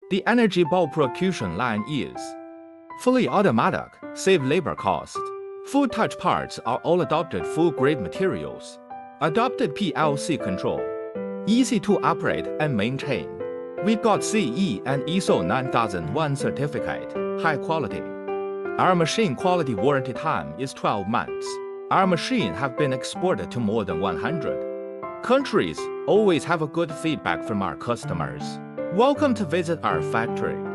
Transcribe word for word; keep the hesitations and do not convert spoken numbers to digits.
The energy bulk production line is fully automatic, save labor cost. Food touch parts are all adopted food-grade materials. Adopted P L C control. Easy to operate and maintain. We got C E and I S O nine thousand one certificate, high quality. Our machine quality warranty time is twelve months. Our machine have been exported to more than one hundred countries, always have a good feedback from our customers. Welcome to visit our factory.